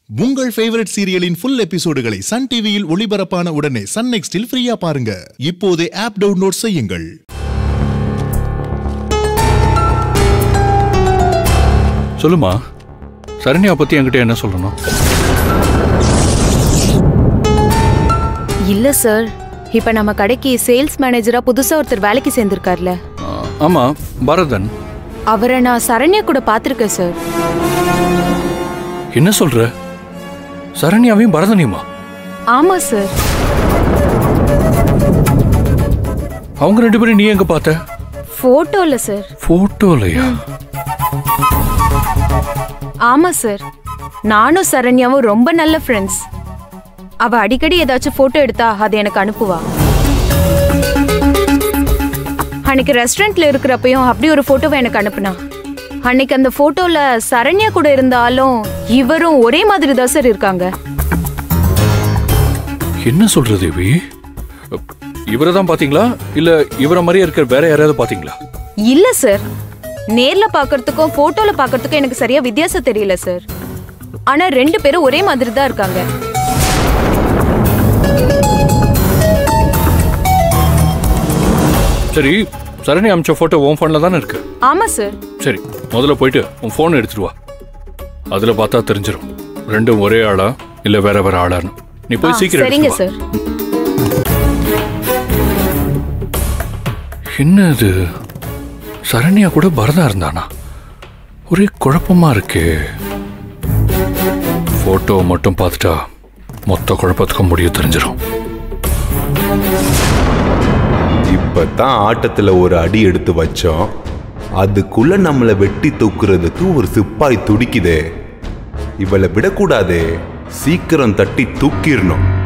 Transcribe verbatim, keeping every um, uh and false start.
உங்கள் ஃபேவரட் சீரியலின் ஃபுல் எபிசோடுகளை சன் டிவியில் ஒளிபரப்பான உடனே சன் நெக்ஸ்டில் ஃப்ரீயா பாருங்க. இப்போதே ஆப் டவுன்லோட் செய்யுங்கள். சொல்லுமா, சரண்யா பத்தி என்கிட்ட என்ன சொல்லணும்? இல்ல சார், இப்ப நம்ம கடைக்கு சேல்ஸ் மேனேஜரா புதுசா ஒருத்தர் வேலைக்கு சேர்ந்திருக்கார்ல. ஆமா, பரதன். அவரை நான் சரண்யா கூட பாத்திருக்கேன் சார். என்ன சொல்ற? சரண்யாவையும் பரதனையுமா? ஆமா சார். அவங்க ரெண்டு பேரும் நீ எங்க பார்த்த? போட்டோல சார். போட்டோலயா? ஆமா சார், நானும் சரண்யாவும் ரொம்ப நல்ல ஃப்ரெண்ட்ஸ். அவ அடிக்கடி ஏதாச்சும் போட்டோ எடுத்தா அது எனக்கு அனுப்புவா. அன்னைக்கு ரெஸ்டாரண்ட்ல இருக்கிறப்பையும் அப்படி ஒரு போட்டோவை எனக்கு அனுப்புனா. அன்னைக்கு அந்த போட்டோல சரண்யா கூட இருந்தாலும் இவரும் ஒரே மாதிரி தான் சார் இருக்காங்க. என்ன சொல்ற தேவி? இவரை தான் பாத்தீங்களா இல்ல இவரை மாதிரியே இருக்கிற வேற யாராவது பாத்தீங்களா? இல்ல சார், நேர்ல பாக்குறதுக்கும் போட்டோல பாக்குறதுக்கும் எனக்கு சரியா வித்தியாசம் தெரியல சார். ஆனா ரெண்டு பேரும் ஒரே மாதிரி தான் இருக்காங்க. சரி, சரணி அமிச்ச போட்டோ உன் போன்ல தானே இருக்கு? ஆமா சார். சரி, முதல்ல போயிட்டு உன் போன் எடுத்துட்டு வா. அதுல பார்த்தா தெரிஞ்சிடும் ரெண்டும் ஒரே ஆளா இல்ல வேற வேற ஆளான்னு. நீ போய் சீக்கிரம். சரிங்க சார். என்ன இது, சரண்யா கூட பரதா இருந்தானா? ஒரே குழப்பமா இருக்கே. போட்டோ மட்டும் பார்த்துட்டா மொத்த குழப்பத்துக்கும் முடிவு தெரிஞ்சிடும். இப்பதான் ஆட்டத்துல ஒரு அடி எடுத்து வச்சோம், அதுக்குள்ள நம்மளை வெட்டி தூக்குறதுக்கு ஒரு சிப்பாய் துடிக்குதே. இவளை விடக்கூடாதே, சீக்கிரம் தட்டி தூக்கிடணும்.